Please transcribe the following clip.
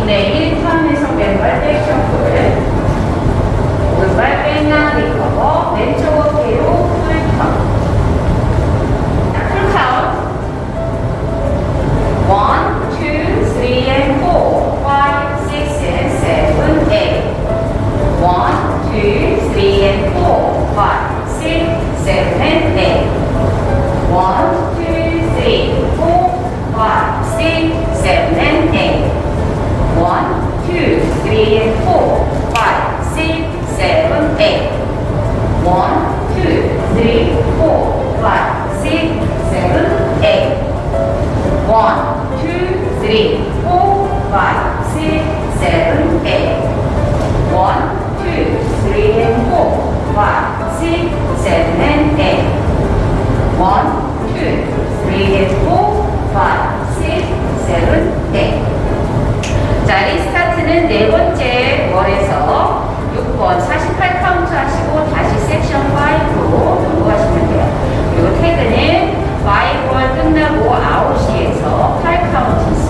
네, 1턴에서 왼발 백셔플, 오른발 백나 리커버, 왼쪽 어깨로 풀턴. 자, 풀카운트. 1, 2, 3 and 4, 5, 6 and 7, 8. 1, 2, 3 and 4, 5, 6, 7 and 8. 1, 2, 3, 4, 5, 6, 7 and 8. 1, 2, 3 and 4, 5, 6, 7, 8. 1, 2, 3, 4, 5, 6, 7, 8. 1, 2, 3, 4, 5, 6, 7, 8. 1, 2, 3 and 4, 5, 6, 7 and 8. 1, 2, 3 and 4, 5, 6, 7, 8. 자, 리스타트는 네 번째 월에서 6번 48 카운트 하시고 다시 섹션 5로 넘어가시면 돼요. 그리고 태그는 5월 끝나고 9시에서 8 카운트